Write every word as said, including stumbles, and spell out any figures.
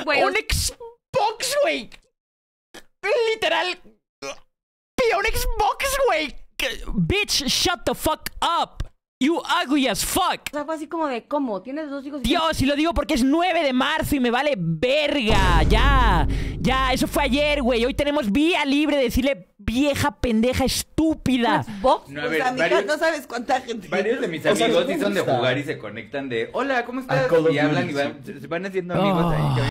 güey. Un Xbox, güey. Literal. Pide un Xbox, güey. Bitch, shut the fuck up. You ugly as fuck. O sea, fue así como de, ¿cómo? ¿Tienes dos hijos? Dios, y lo digo porque es nueve de marzo y me vale verga. Ya, ya, eso fue ayer, güey. Hoy tenemos vía libre de decirle vieja pendeja estúpida. ¿Xbox? No, a O ver, sea, mija, varios, no sabes cuánta gente. varios de mis O sea, amigos ¿cómo sí son de está? jugar y se conectan de hola, ¿cómo A estás? Call of Y hablan Duty, y van, se van haciendo amigos Oh. ahí.